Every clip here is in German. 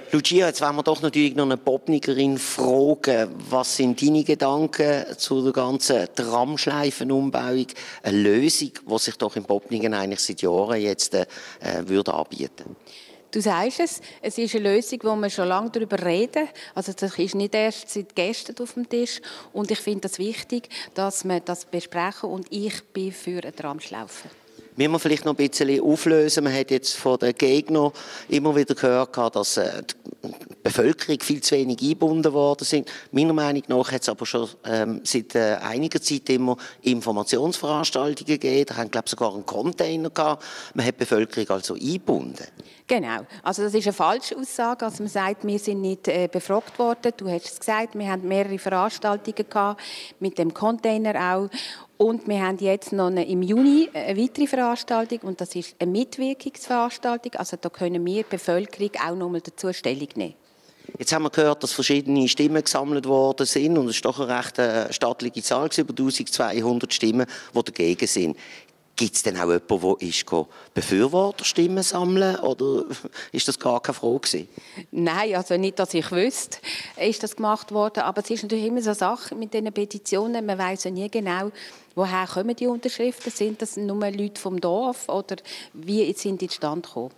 Lucia, jetzt wollen wir doch natürlich noch eine Popnikerin fragen. Was sind deine Gedanken zu der ganzen Tramschleifenumbauung? Eine Lösung, die sich doch in Popniken eigentlich seit Jahren jetzt würde anbieten. Du sagst es ist eine Lösung, wo wir schon lange darüber reden. Also das ist nicht erst seit gestern auf dem Tisch. Und ich finde es wichtig, dass wir das besprechen. Und ich bin für eine Tramschlaufe. Müssen wir vielleicht noch ein bisschen auflösen. Man hat jetzt von den Gegnern immer wieder gehört, dass die Bevölkerung viel zu wenig eingebunden worden sind. Meiner Meinung nach hat es aber schon seit einiger Zeit immer Informationsveranstaltungen gegeben. Da haben, glaube ich, sogar einen Container gehabt. Man hat die Bevölkerung also eingebunden. Genau. Also das ist eine falsche Aussage. Also man sagt, wir sind nicht befragt worden. Du hast es gesagt, wir haben mehrere Veranstaltungen gehabt, mit dem Container auch. Und wir haben jetzt noch im Juni eine weitere Veranstaltung und das ist eine Mitwirkungsveranstaltung. Also da können wir, die Bevölkerung, auch noch mal dazu Stellung nehmen. Jetzt haben wir gehört, dass verschiedene Stimmen gesammelt worden sind und es ist doch eine recht stattliche Zahl, über 1200 Stimmen, die dagegen sind. Gibt es denn auch jemanden, der Befürworterstimmen sammeln oder ist das gar keine Frage gewesen? Nein, also nicht, dass ich wüsste, ist das gemacht worden. Aber es ist natürlich immer so eine Sache mit diesen Petitionen. Man weiss ja nie genau, woher kommen die Unterschriften. Sind das nur Leute vom Dorf oder wie sind die zustande gekommen?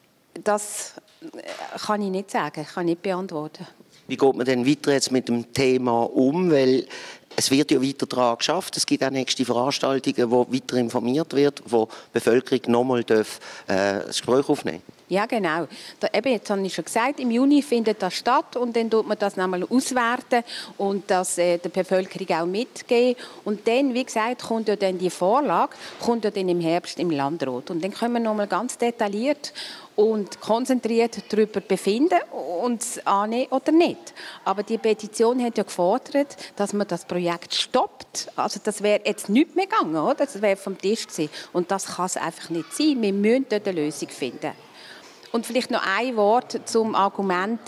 Das kann ich nicht sagen, kann ich nicht beantworten. Wie geht man denn weiter jetzt mit dem Thema um? Weil es wird ja weiter daran geschafft. Es gibt auch nächste Veranstaltungen, wo weiter informiert wird, wo die Bevölkerung nochmal das Gespräch aufnehmen darf. Ja, genau. Jetzt habe ich schon gesagt, im Juni findet das statt und dann tut man das nochmal auswerten und das der Bevölkerung auch mitgeben. Und dann, wie gesagt, kommt ja dann die Vorlage, kommt ja dann im Herbst im Landrat. Und dann können wir nochmal ganz detailliert und konzentriert darüber befinden und es annehmen oder nicht. Aber die Petition hat ja gefordert, dass man das Projekt stoppt. Also das wäre jetzt nicht mehr gegangen, oder? Das wäre vom Tisch gewesen. Und das kann es einfach nicht sein. Wir müssen dort eine Lösung finden. Und vielleicht noch ein Wort zum Argument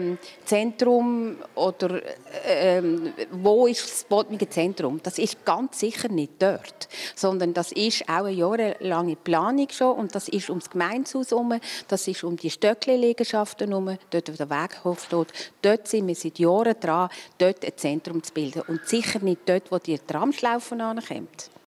Zentrum oder wo ist das Bottniger Zentrum? Das ist ganz sicher nicht dort, sondern das ist auch eine jahrelange Planung schon und das ist ums Gemeindehaus herum, das ist um die Stöckli-Liegenschaften herum, dort wo der Weghof steht. Dort sind wir seit Jahren dran, dort ein Zentrum zu bilden und sicher nicht dort, wo die Tramschlaufe ankommt.